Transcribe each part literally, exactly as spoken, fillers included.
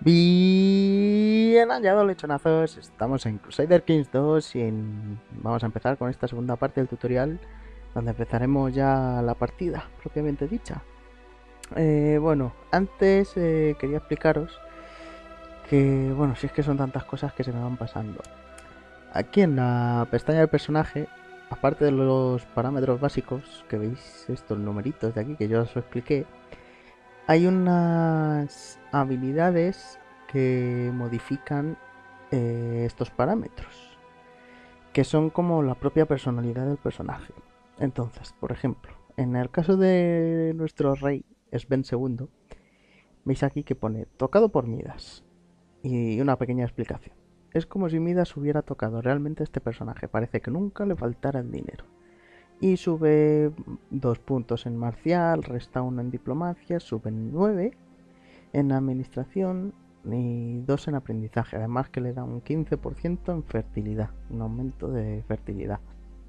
Bien hallado, lechonazos. Estamos en Crusader Kings dos y en- vamos a empezar con esta segunda parte del tutorial donde empezaremos ya la partida propiamente dicha. Eh, bueno, antes eh, quería explicaros que, bueno, si es que son tantas cosas que se me van pasando. Aquí en la pestaña del personaje, aparte de los parámetros básicos que veis, estos numeritos de aquí que yo os expliqué, hay unas habilidades que modifican eh, estos parámetros, que son como la propia personalidad del personaje. Entonces, por ejemplo, en el caso de nuestro rey, Sven segundo, veis aquí que pone tocado por Midas y una pequeña explicación. Es como si Midas hubiera tocado realmente a este personaje, parece que nunca le faltara el dinero. Y sube dos puntos en marcial, resta uno en diplomacia, sube nueve en administración y dos en aprendizaje. Además que le da un quince por ciento en fertilidad, un aumento de fertilidad.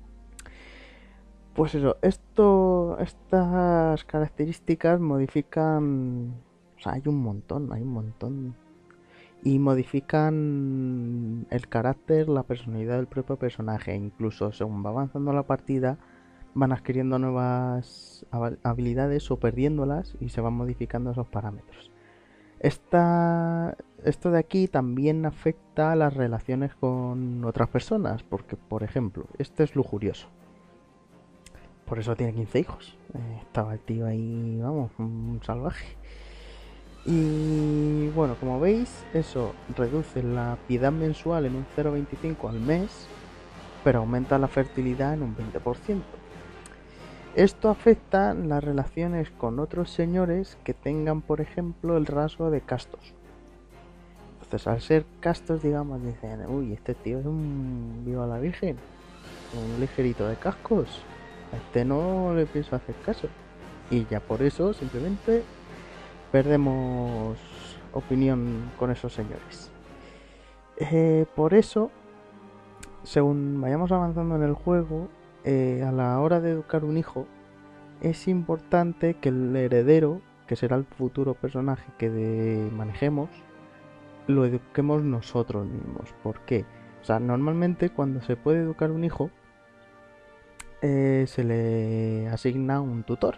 Pues eso, esto, estas características modifican, o sea, hay un montón, hay un montón. Y modifican el carácter, la personalidad del propio personaje. Incluso según va avanzando la partida, van adquiriendo nuevas habilidades o perdiéndolas y se van modificando esos parámetros. Esta, esto de aquí también afecta a las relaciones con otras personas, porque, por ejemplo, este es lujurioso. Por eso tiene quince hijos. Eh, estaba el tío ahí, vamos, un salvaje. Y bueno, como veis, eso reduce la piedad mensual en un cero coma veinticinco al mes, pero aumenta la fertilidad en un veinte por ciento. Esto afecta las relaciones con otros señores que tengan, por ejemplo, el rasgo de castos. Entonces, al ser castos, digamos, dicen, uy, este tío es un viva la virgen, un ligerito de cascos, a este no le pienso hacer caso. Y ya por eso, simplemente, perdemos opinión con esos señores. Eh, por eso, según vayamos avanzando en el juego, eh, a la hora de educar un hijo, es importante que el heredero, que será el futuro personaje que de manejemos, lo eduquemos nosotros mismos. ¿Por qué? O sea, normalmente cuando se puede educar un hijo, eh, se le asigna un tutor.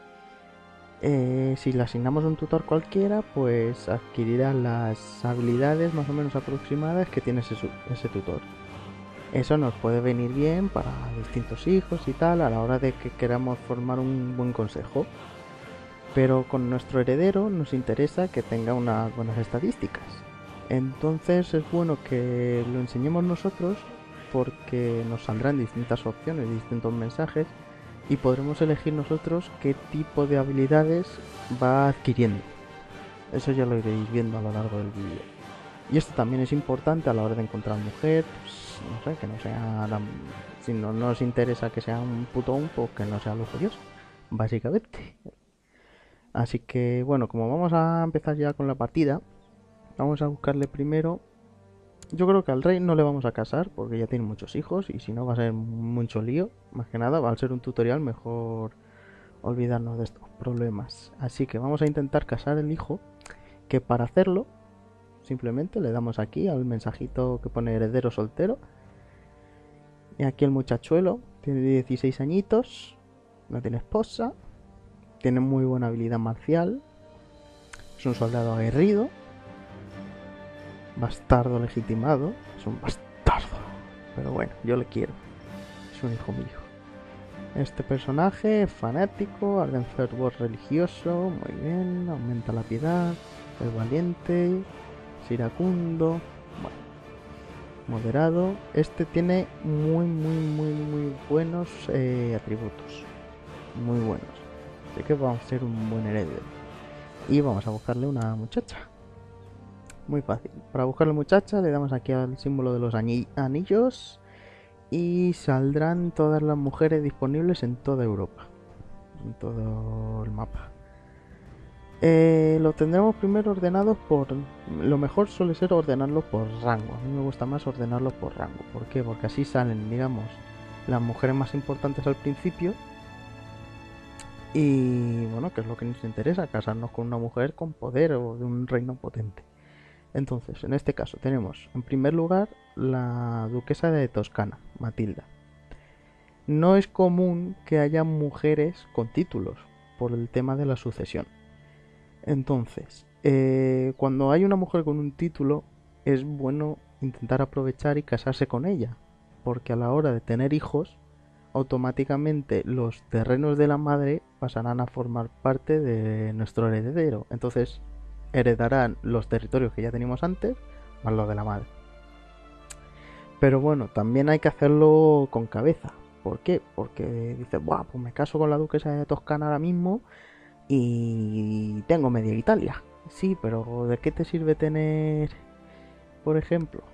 Eh, si le asignamos un tutor cualquiera, pues adquirirá las habilidades más o menos aproximadas que tiene ese, ese tutor. Eso nos puede venir bien para distintos hijos y tal a la hora de que queramos formar un buen consejo. Pero con nuestro heredero nos interesa que tenga unas buenas estadísticas. Entonces es bueno que lo enseñemos nosotros porque nos saldrán distintas opciones, distintos mensajes y podremos elegir nosotros qué tipo de habilidades va adquiriendo. Eso ya lo iréis viendo a lo largo del vídeo. Y esto también es importante a la hora de encontrar mujer, pues, no sé, que no sea tan... Si no nos interesa que sea un putón, pues que no sea lujurioso, básicamente. Así que bueno, como vamos a empezar ya con la partida, vamos a buscarle primero. Yo creo que al rey no le vamos a casar porque ya tiene muchos hijos y si no va a ser mucho lío. Más que nada, va a ser un tutorial, mejor olvidarnos de estos problemas. Así que vamos a intentar casar el hijo, que para hacerlo simplemente le damos aquí al mensajito que pone heredero soltero. Y aquí el muchachuelo tiene dieciséis añitos, no tiene esposa, tiene muy buena habilidad marcial, es un soldado aguerrido, bastardo legitimado, es un bastardo, pero bueno, yo le quiero, es un hijo mío. Este personaje es fanático, arde en fervor religioso, muy bien, aumenta la piedad, es valiente, es iracundo, bueno, moderado. Este tiene muy, muy, muy, muy buenos eh, atributos, muy buenos. Así que vamos a ser un buen heredero. Y vamos a buscarle una muchacha. Muy fácil. Para buscar la muchacha le damos aquí al símbolo de los anillos y saldrán todas las mujeres disponibles en toda Europa, en todo el mapa. Eh, lo tendremos primero ordenados por... Lo mejor suele ser ordenarlos por rango. A mí me gusta más ordenarlos por rango. ¿Por qué? Porque así salen, digamos, las mujeres más importantes al principio. Y bueno, que es lo que nos interesa, casarnos con una mujer con poder o de un reino potente. Entonces, en este caso tenemos, en primer lugar, la duquesa de Toscana, Matilda. No es común que haya mujeres con títulos por el tema de la sucesión. Entonces, eh, cuando hay una mujer con un título, es bueno intentar aprovechar y casarse con ella, porque a la hora de tener hijos, automáticamente los terrenos de la madre pasarán a formar parte de nuestro heredero. Entonces, heredarán los territorios que ya teníamos antes, más los de la madre. Pero bueno, también hay que hacerlo con cabeza. ¿Por qué? Porque dices, buah, pues me caso con la duquesa de Toscana ahora mismo y tengo media Italia. Sí, pero ¿de qué te sirve tener, por ejemplo,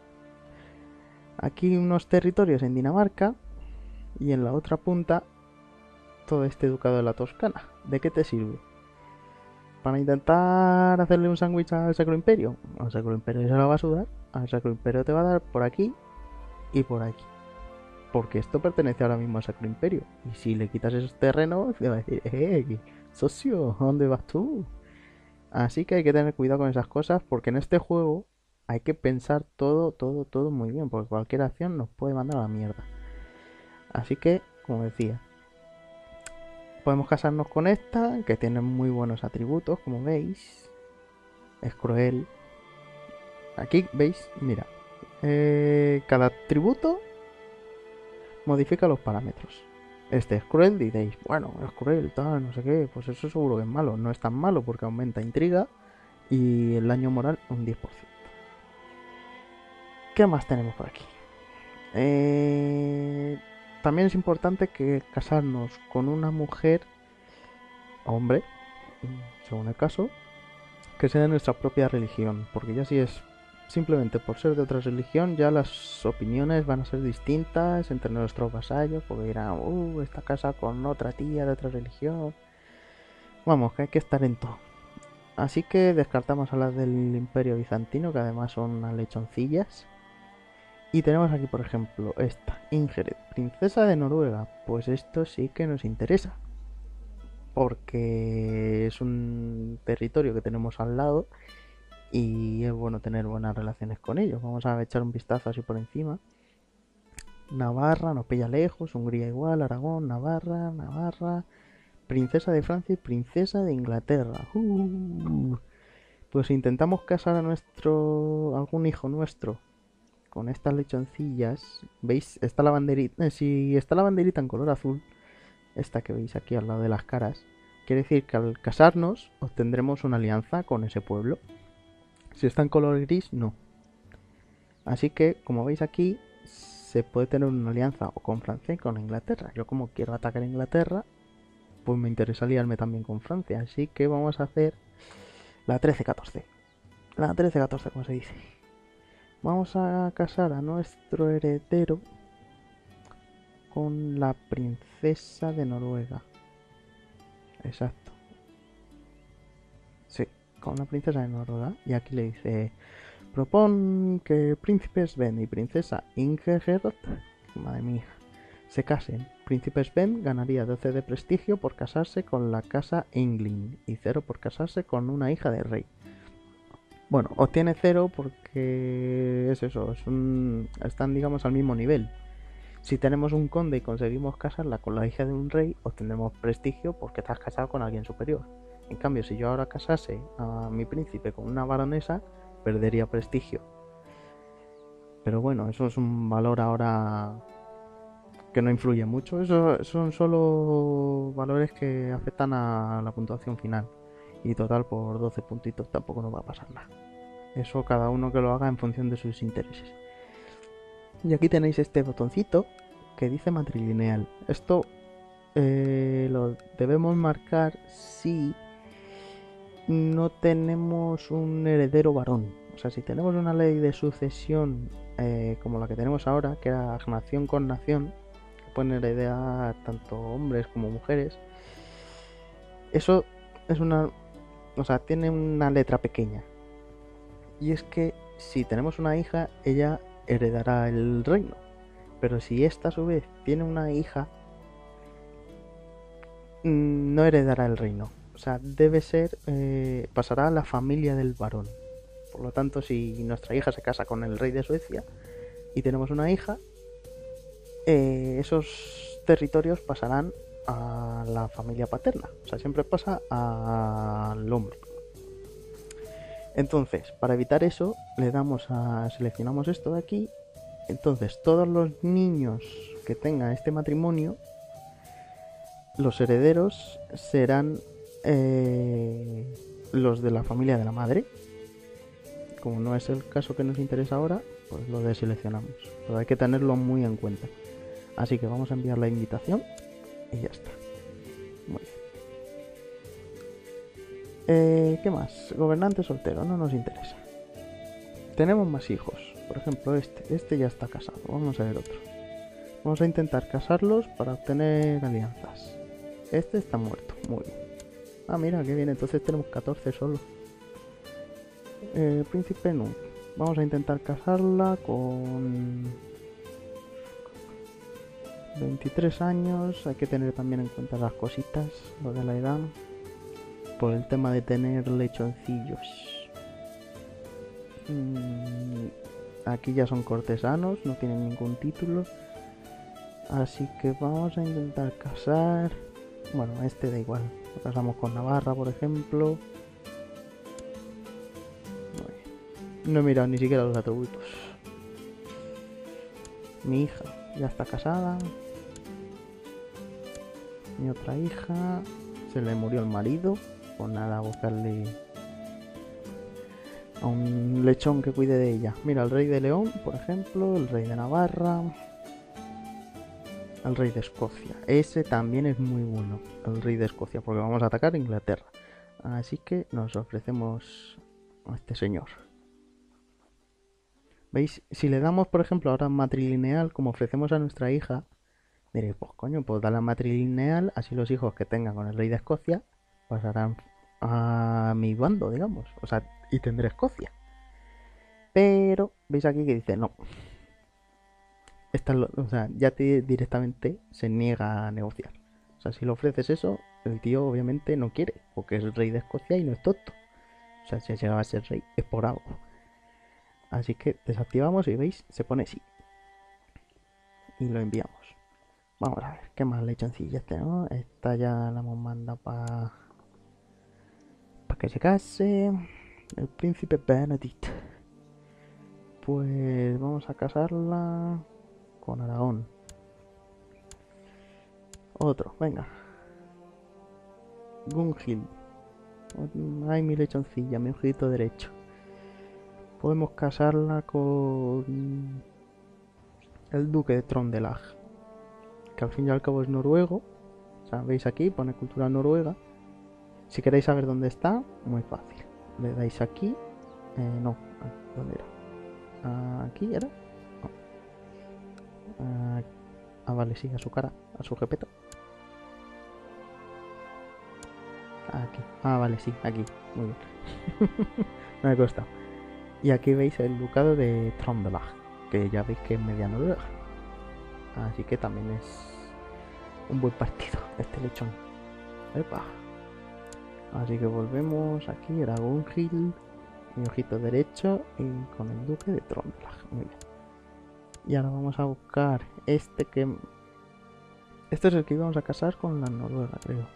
aquí unos territorios en Dinamarca y en la otra punta todo este ducado de la Toscana? ¿De qué te sirve? ¿Para intentar hacerle un sándwich al Sacro Imperio? Al Sacro Imperio se lo va a sudar. Al Sacro Imperio te va a dar por aquí y por aquí. Porque esto pertenece ahora mismo al Sacro Imperio. Y si le quitas esos terrenos, te va a decir, eh, socio, ¿a dónde vas tú? Así que hay que tener cuidado con esas cosas, porque en este juego hay que pensar todo, todo, todo muy bien, porque cualquier acción nos puede mandar a la mierda. Así que, como decía, podemos casarnos con esta, que tiene muy buenos atributos, como veis. Es cruel. Aquí, ¿veis? Mira. Eh, cada atributo modifica los parámetros. Este es cruel, diréis, bueno, es cruel, tal, no sé qué, pues eso seguro que es malo. No es tan malo porque aumenta intriga y el daño moral un diez por ciento. ¿Qué más tenemos por aquí? Eh, también es importante que casarnos con una mujer, hombre, según el caso, que sea de nuestra propia religión, porque ya si es simplemente por ser de otra religión, ya las opiniones van a ser distintas entre nuestros vasallos, porque dirán, uh, esta casa con otra tía de otra religión. Vamos, que hay que estar en todo. Así que descartamos a las del Imperio Bizantino, que además son unas lechoncillas. Y tenemos aquí, por ejemplo, esta, Ingrid, princesa de Noruega. Pues esto sí que nos interesa, porque es un territorio que tenemos al lado y es bueno tener buenas relaciones con ellos. Vamos a echar un vistazo así por encima. Navarra nos pilla lejos, Hungría igual, Aragón, Navarra, Navarra, princesa de Francia y princesa de Inglaterra. Uh, pues si intentamos casar a nuestro algún hijo nuestro con estas lechoncillas, ¿veis? Está la banderita, eh, si está la banderita en color azul, esta que veis aquí al lado de las caras, quiere decir que al casarnos obtendremos una alianza con ese pueblo. Si está en color gris, no. Así que, como veis aquí, se puede tener una alianza o con Francia y con Inglaterra. Yo como quiero atacar a Inglaterra, pues me interesa aliarme también con Francia. Así que vamos a hacer la trece catorce. La trece catorce, como se dice. Vamos a casar a nuestro heredero con la princesa de Noruega. Exacto. Sí, con la princesa de Noruega. Y aquí le dice, propon que príncipe Sven y princesa Ingegerd, madre mía, se casen. Príncipe Sven ganaría doce de prestigio por casarse con la casa Inglin y cero por casarse con una hija de rey. Bueno, obtiene cero porque es eso, es un, están digamos al mismo nivel. Si tenemos un conde y conseguimos casarla con la hija de un rey, obtendremos prestigio porque estás casado con alguien superior. En cambio, si yo ahora casase a mi príncipe con una baronesa, perdería prestigio. Pero bueno, eso es un valor ahora que no influye mucho. Eso son solo valores que afectan a la puntuación final. Y total, por doce puntitos tampoco nos va a pasar nada. Eso cada uno que lo haga en función de sus intereses. Y aquí tenéis este botoncito que dice matrilineal. Esto eh, lo debemos marcar si no tenemos un heredero varón. O sea, si tenemos una ley de sucesión eh, como la que tenemos ahora, que era nación con nación, que pueden heredar tanto hombres como mujeres, eso es una... O sea, tiene una letra pequeña. Y es que si tenemos una hija, ella heredará el reino. Pero si esta a su vez tiene una hija, no heredará el reino. O sea, debe ser... Eh, pasará a la familia del varón. Por lo tanto, si nuestra hija se casa con el rey de Suecia y tenemos una hija, eh, esos territorios pasarán a la familia paterna. O sea, siempre pasa al hombre. Entonces, para evitar eso, le damos a seleccionamos esto de aquí. Entonces, todos los niños que tenga este matrimonio, los herederos serán eh, los de la familia de la madre. Como no es el caso que nos interesa ahora, pues lo deseleccionamos. Pero hay que tenerlo muy en cuenta. Así que vamos a enviar la invitación y ya está. Muy bien. Eh, ¿Qué más? Gobernante soltero, no nos interesa. Tenemos más hijos. Por ejemplo, este. Este ya está casado. Vamos a ver otro. Vamos a intentar casarlos para obtener alianzas. Este está muerto. Muy bien. Ah, mira, qué bien. Entonces tenemos catorce solo. Eh, príncipe no. Vamos a intentar casarla con veintitrés años. Hay que tener también en cuenta las cositas, lo de la edad, por el tema de tener lechoncillos. Mm, aquí ya son cortesanos, no tienen ningún título. Así que vamos a intentar casar. Bueno, este da igual. Lo casamos con Navarra, por ejemplo. No he mirado ni siquiera los atributos. Mi hija ya está casada. Mi otra hija se le murió el marido. Pues nada, a buscarle a un lechón que cuide de ella. Mira, el rey de León, por ejemplo, el rey de Navarra, el rey de Escocia. Ese también es muy bueno, el rey de Escocia, porque vamos a atacar a Inglaterra. Así que nos ofrecemos a este señor. ¿Veis? Si le damos, por ejemplo, ahora matrilineal, como ofrecemos a nuestra hija, diréis, pues coño, pues darle matrilineal, así los hijos que tengan con el rey de Escocia pasarán a mi bando, digamos. O sea, y tendré Escocia. Pero, veis aquí que dice, no. Esta, o sea, ya te, directamente se niega a negociar. O sea, si le ofreces eso, el tío obviamente no quiere, porque es el rey de Escocia y no es tonto. O sea, si ha llegado a ser rey, es por algo. Así que desactivamos y veis, se pone sí. Y lo enviamos. Vamos a ver, ¿qué más lechoncillas tenemos? Esta ya la hemos mandado para pa que se case. El príncipe Benedict. Pues vamos a casarla con Aragón. Otro, venga. Gunhild. Ay, mi lechoncilla, mi ojito derecho. Podemos casarla con el duque de Trondelag, que al fin y al cabo es noruego. O sea, veis aquí, pone cultura noruega. Si queréis saber dónde está, muy fácil. Le dais aquí. Eh, no, ¿dónde era? ¿Aquí era? No. Ah, ah, vale, sí, a su cara, a su jepeto. Aquí. Ah, vale, sí, aquí. Muy bien. No me ha costado. Y aquí veis el ducado de Trondelag, que ya veis que es media noruega. Así que también es un buen partido este lechón. Epa. Así que volvemos aquí, era Gunhild, mi ojito derecho, y con el duque de Trondelag. Muy bien. Y ahora vamos a buscar este que... Este es el que íbamos a casar con la noruega, creo.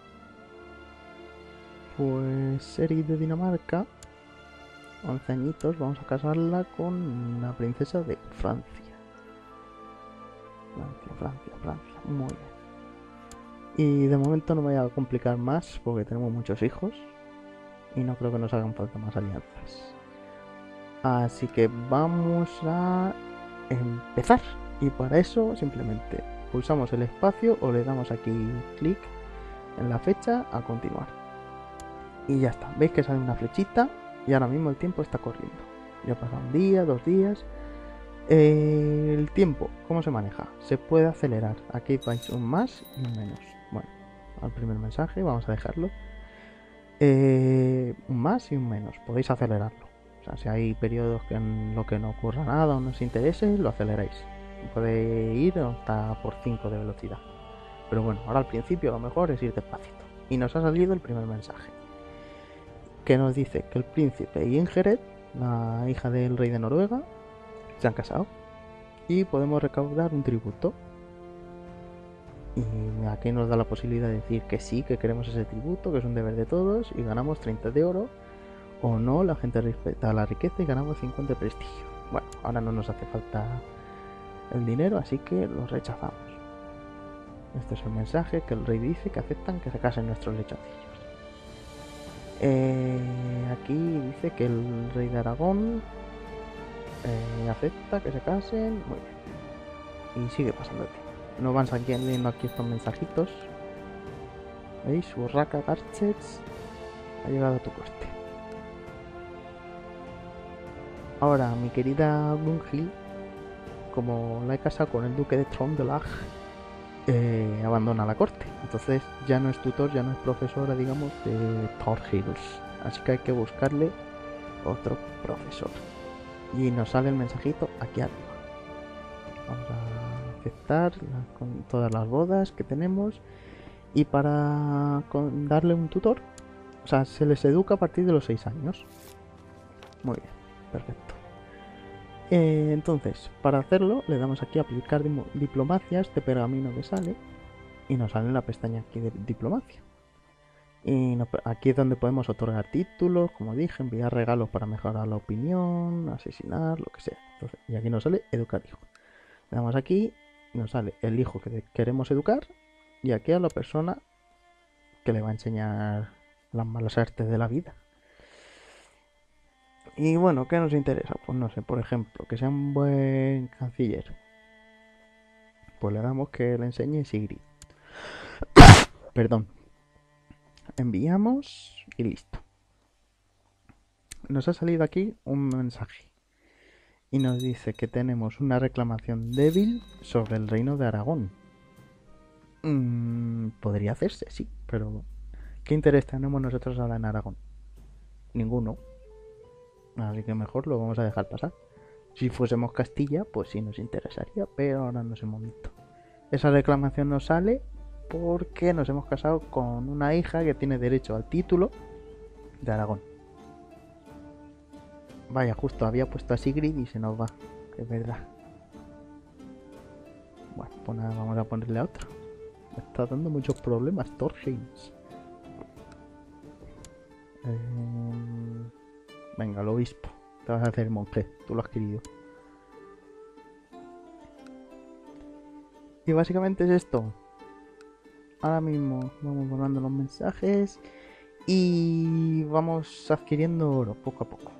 Pues Erik de Dinamarca. once añitos, vamos a casarla con la princesa de Francia. Francia, Francia, Francia. Muy bien. Y de momento no me voy a complicar más porque tenemos muchos hijos y no creo que nos hagan falta más alianzas. Así que vamos a empezar. Y para eso simplemente pulsamos el espacio o le damos aquí clic en la fecha a continuar. Y ya está. Veis que sale una flechita. Y ahora mismo el tiempo está corriendo. Ya ha pasado un día, dos días. Eh, el tiempo, ¿cómo se maneja? Se puede acelerar. Aquí vais un más y un menos. Bueno, al primer mensaje vamos a dejarlo. Eh, un más y un menos. Podéis acelerarlo. O sea, si hay periodos que en lo que no ocurra nada o no os interese, lo aceleráis. Puede ir hasta por cinco de velocidad. Pero bueno, ahora al principio lo mejor es ir despacito. Y nos ha salido el primer mensaje, que nos dice que el príncipe Ingeret la hija del rey de Noruega, se han casado y podemos recaudar un tributo. Y aquí nos da la posibilidad de decir que sí, que queremos ese tributo, que es un deber de todos, y ganamos treinta de oro, o no, la gente respeta la riqueza y ganamos cincuenta de prestigio. Bueno, ahora no nos hace falta el dinero, así que lo rechazamos. Este es el mensaje que el rey dice, que aceptan que se casen nuestros lechoncillos. Eh, aquí dice que el rey de Aragón eh, acepta que se casen, muy bien, y sigue pasando el tiempo. Nos van saliendo aquí estos mensajitos. ¿Veis? Urraca Garchets ha llegado a tu corte. Ahora, mi querida Gunhild, como la he casado con el duque de Trondelag, eh, abandona la corte. Entonces ya no es tutor, ya no es profesora, digamos, de Thorgils. Así que hay que buscarle otro profesor. Y nos sale el mensajito aquí arriba. Vamos a aceptar la, con todas las bodas que tenemos. Y para con, darle un tutor, o sea, se les educa a partir de los seis años. Muy bien, perfecto. Eh, entonces, para hacerlo, le damos aquí a aplicar diplomacia, este pergamino que sale, y nos sale en la pestaña aquí de diplomacia. Y nos, aquí es donde podemos otorgar títulos, como dije, enviar regalos para mejorar la opinión, asesinar, lo que sea. Entonces, y aquí nos sale educar hijo. Le damos aquí, nos sale el hijo que queremos educar, y aquí a la persona que le va a enseñar las malas artes de la vida. Y bueno, ¿qué nos interesa? Pues no sé, por ejemplo, que sea un buen canciller. Pues le damos que le enseñe Sigrid. Perdón. Enviamos y listo. Nos ha salido aquí un mensaje. Y nos dice que tenemos una reclamación débil sobre el reino de Aragón. Mm, podría hacerse, sí, pero ¿qué interés tenemos nosotros ahora en Aragón? Ninguno. Así que mejor lo vamos a dejar pasar. Si fuésemos Castilla, pues sí nos interesaría, pero ahora no es el momento. Esa reclamación nos sale porque nos hemos casado con una hija que tiene derecho al título de Aragón. Vaya, justo había puesto a Sigrid y se nos va, que es verdad. Bueno, pues nada, vamos a ponerle a otro. Me está dando muchos problemas, Thorgils. Eh... Venga, el obispo. Te vas a hacer monje. Tú lo has querido. Y básicamente es esto. Ahora mismo vamos borrando los mensajes. Y vamos adquiriendo oro poco a poco.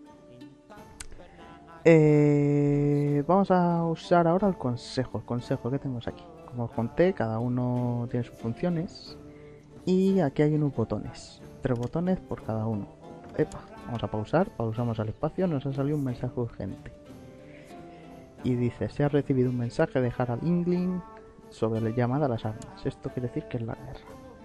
Eh, vamos a usar ahora el consejo. El consejo que tenemos aquí. Como os conté, cada uno tiene sus funciones. Y aquí hay unos botones. Tres botones por cada uno. Epa. Vamos a pausar, pausamos al espacio, nos ha salido un mensaje urgente. Y dice, se ha recibido un mensaje de Harald Ingling sobre la llamada a las armas. Esto quiere decir que es la guerra.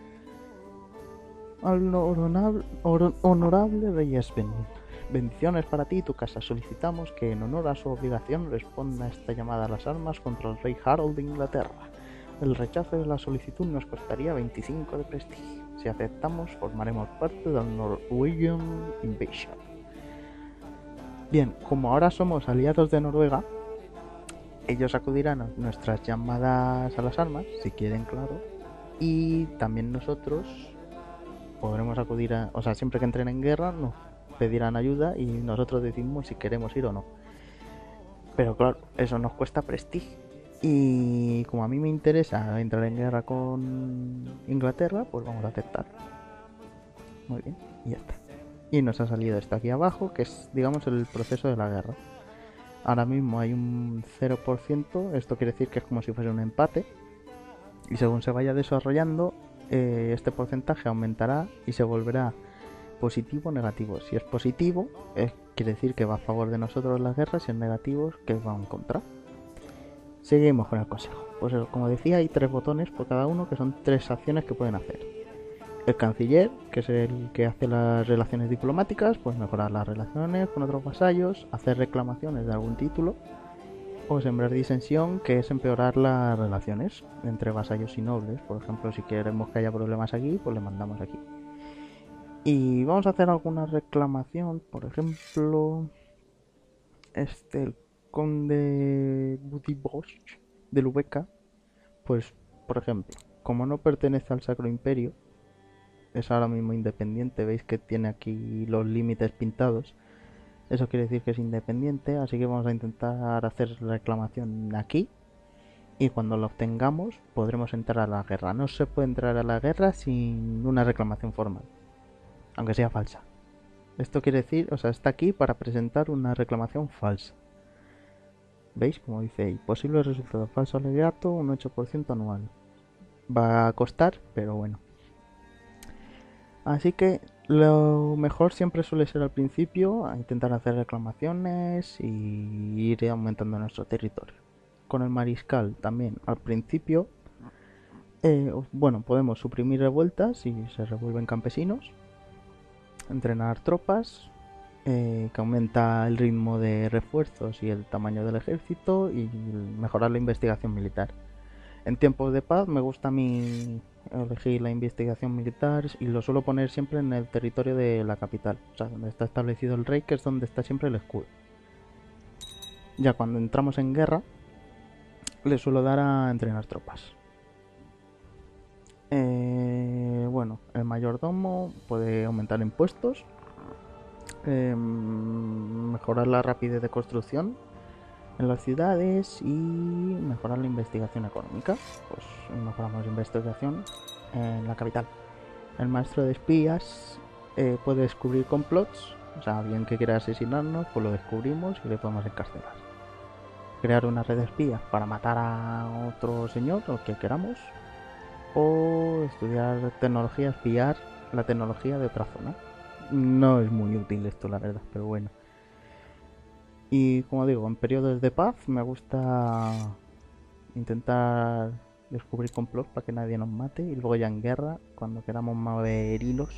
Al honorable, honorable rey Esben, bendiciones para ti y tu casa. Solicitamos que en honor a su obligación responda a esta llamada a las armas contra el rey Harold de Inglaterra. El rechazo de la solicitud nos costaría veinticinco de prestigio. Si aceptamos, formaremos parte del Norwegian Invasion. Bien, como ahora somos aliados de Noruega, ellos acudirán a nuestras llamadas a las armas, si quieren, claro, y también nosotros podremos acudir a... O sea, siempre que entren en guerra nos pedirán ayuda y nosotros decidimos si queremos ir o no. Pero claro, eso nos cuesta prestigio. Y como a mí me interesa entrar en guerra con Inglaterra, pues vamos a aceptar. Muy bien, y ya está. Y nos ha salido esto aquí abajo, que es, digamos, el proceso de la guerra. Ahora mismo hay un cero por ciento, esto quiere decir que es como si fuese un empate. Y según se vaya desarrollando, eh, este porcentaje aumentará y se volverá positivo o negativo. Si es positivo, eh, quiere decir que va a favor de nosotros la guerra, si es negativo, que va en contra. Seguimos con el consejo. Pues como decía, hay tres botones por cada uno, que son tres acciones que pueden hacer. El canciller, que es el que hace las relaciones diplomáticas, pues mejorar las relaciones con otros vasallos, hacer reclamaciones de algún título, o sembrar disensión, que es empeorar las relaciones entre vasallos y nobles. Por ejemplo, si queremos que haya problemas aquí, pues le mandamos aquí. Y vamos a hacer alguna reclamación, por ejemplo, este, el conde Budibosh de Lubeca, pues, por ejemplo, como no pertenece al Sacro Imperio, es ahora mismo independiente, veis que tiene aquí los límites pintados, eso quiere decir que es independiente, así que vamos a intentar hacer reclamación aquí y cuando lo obtengamos podremos entrar a la guerra. No se puede entrar a la guerra sin una reclamación formal, aunque sea falsa. Esto quiere decir, o sea, está aquí para presentar una reclamación falsa. ¿Veis? Como dice ahí, posible resultado falso alegato, un ocho por ciento anual. Va a costar, pero bueno. Así que lo mejor siempre suele ser al principio a intentar hacer reclamaciones y ir aumentando nuestro territorio. Con el mariscal también al principio, eh, bueno, podemos suprimir revueltas si se revuelven campesinos, entrenar tropas, eh, que aumenta el ritmo de refuerzos y el tamaño del ejército y mejorar la investigación militar. En tiempos de paz me gusta a mí elegir la investigación militar y lo suelo poner siempre en el territorio de la capital, o sea, donde está establecido el rey, que es donde está siempre el escudo. Ya cuando entramos en guerra, le suelo dar a entrenar tropas. Eh, bueno, el mayordomo puede aumentar impuestos, eh, mejorar la rapidez de construcción en las ciudades y mejorar la investigación económica. Pues mejoramos la investigación en la capital. El maestro de espías eh, puede descubrir complots, o sea, alguien que quiera asesinarnos, pues lo descubrimos y le podemos encarcelar. Crear una red de espías para matar a otro señor, o que queramos, o estudiar tecnología, espiar la tecnología de otra zona. No es muy útil esto, la verdad, pero bueno. Y como digo, en periodos de paz me gusta intentar descubrir complots para que nadie nos mate y luego ya en guerra, cuando queramos mover hilos,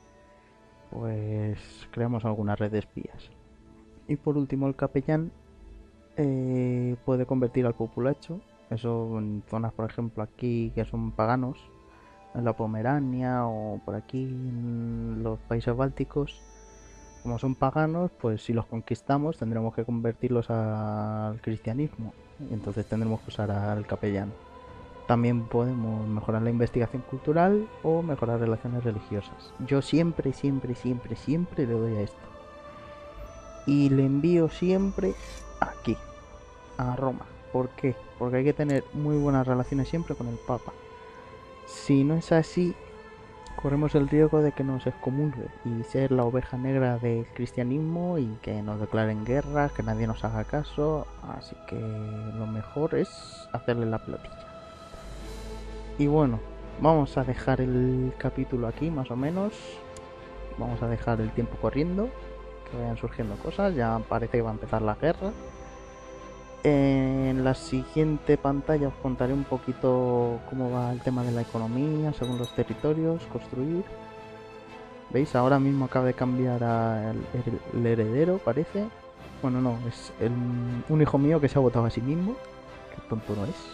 pues creamos alguna red de espías. Y por último el capellán eh, puede convertir al populacho, eso en zonas por ejemplo aquí que son paganos, en la Pomerania o por aquí en los países bálticos. Como son paganos, pues si los conquistamos tendremos que convertirlos al cristianismo y entonces tendremos que usar al capellán. También podemos mejorar la investigación cultural o mejorar relaciones religiosas. Yo siempre, siempre, siempre, siempre le doy a esto. Y le envío siempre aquí, a Roma. ¿Por qué? Porque hay que tener muy buenas relaciones siempre con el Papa. Si no es así, corremos el riesgo de que nos excomulgue y ser la oveja negra del cristianismo y que nos declaren guerra, que nadie nos haga caso, así que lo mejor es hacerle la pelotilla. Y bueno, vamos a dejar el capítulo aquí más o menos, vamos a dejar el tiempo corriendo, que vayan surgiendo cosas, ya parece que va a empezar la guerra. En la siguiente pantalla os contaré un poquito cómo va el tema de la economía según los territorios, construir. ¿Veis? Ahora mismo acaba de cambiar al el heredero, parece. Bueno, no, es el, un hijo mío que se ha votado a sí mismo. Qué tonto no es.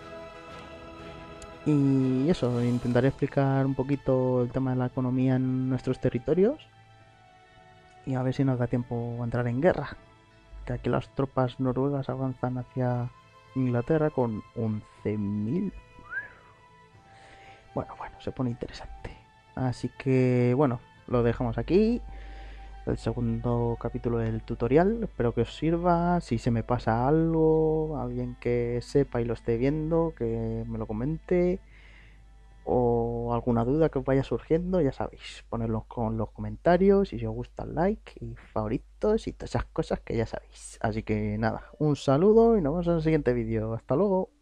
Y eso, intentaré explicar un poquito el tema de la economía en nuestros territorios. Y a ver si nos da tiempo a entrar en guerra. Que aquí las tropas noruegas avanzan hacia Inglaterra con once mil. Bueno, bueno, se pone interesante. Así que, bueno, lo dejamos aquí. El segundo capítulo del tutorial. Espero que os sirva. Si se me pasa algo, alguien que sepa y lo esté viendo, que me lo comente. O alguna duda que os vaya surgiendo, ya sabéis, ponedlo con los comentarios y si os gusta el like y favoritos y todas esas cosas que ya sabéis. Así que nada, un saludo y nos vemos en el siguiente vídeo. Hasta luego.